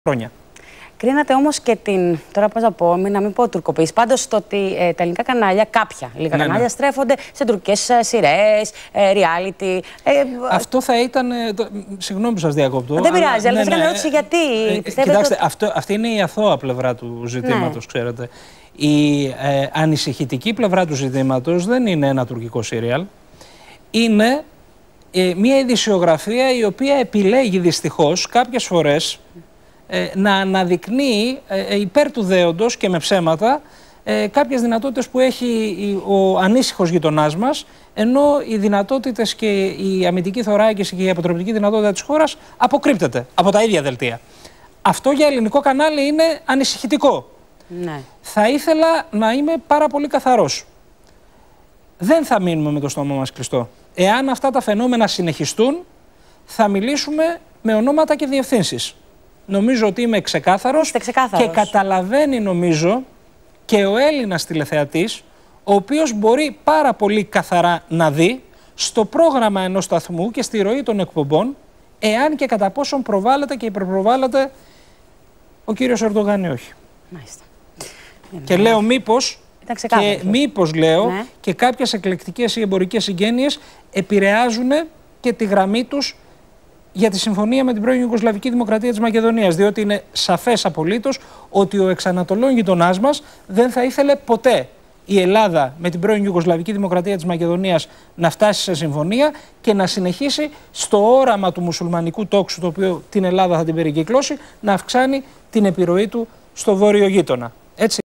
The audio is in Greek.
χρόνια. Κρίνατε όμως και την, τώρα πώς να πω, να μην πω τουρκοποίηση, πάντως το ότι τα ελληνικά κανάλια, κάποια λίγα κανάλια, στρέφονται σε τουρκικές σειρές, reality. Αυτό θα ήταν, συγγνώμη που σας διακόπτω. Δεν πειράζει, αλλά θα κάνω ερώτηση γιατί. Κοιτάξτε, αυτή είναι η αθώα πλευρά του ζητήματος, ξέρετε. Η ανησυχητική πλευρά του ζητήματος δεν είναι ένα τουρκικό σύριαλ. Είναι μια ειδησιογραφία η οποία επιλέγει δυστυχώς κάποιες φορές να αναδεικνύει υπέρ του δέοντος και με ψέματα κάποιες δυνατότητες που έχει ο ανήσυχος γειτονάς μας, ενώ οι δυνατότητες και η αμυντική θωράκιση και η αποτρεπτική δυνατότητα της χώρας αποκρύπτεται από τα ίδια δελτία. Αυτό για ελληνικό κανάλι είναι ανησυχητικό. Ναι. Θα ήθελα να είμαι πάρα πολύ καθαρός. Δεν θα μείνουμε με το στόμα μας κλειστό. Εάν αυτά τα φαινόμενα συνεχιστούν, θα μιλήσουμε με ονόματα και διευθύνσεις. Νομίζω ότι είμαι ξεκάθαρος και καταλαβαίνει, νομίζω, και ο Έλληνας τηλεθεατής, ο οποίος μπορεί πάρα πολύ καθαρά να δει στο πρόγραμμα ενός σταθμού και στη ροή των εκπομπών, εάν και κατά πόσον προβάλλεται και υπερπροβάλλεται ο κύριος Ερντογάν ή όχι. Μάλιστα. Και λέω μήπως, λέω, και κάποιες εκλεκτικές ή εμπορικές συγγένειες επηρεάζουν και τη γραμμή τους για τη συμφωνία με την πρώην Ιουγκοσλαβική Δημοκρατία της Μακεδονίας. Διότι είναι σαφές απολύτως ότι ο εξανατολών γειτονάς μας δεν θα ήθελε ποτέ η Ελλάδα με την πρώην Ιουγκοσλαβική Δημοκρατία της Μακεδονίας να φτάσει σε συμφωνία και να συνεχίσει στο όραμα του μουσουλμανικού τόξου, το οποίο την Ελλάδα θα την περικυκλώσει, να αυξάνει την επιρροή του στο βόρειο γείτονα. Έτσι.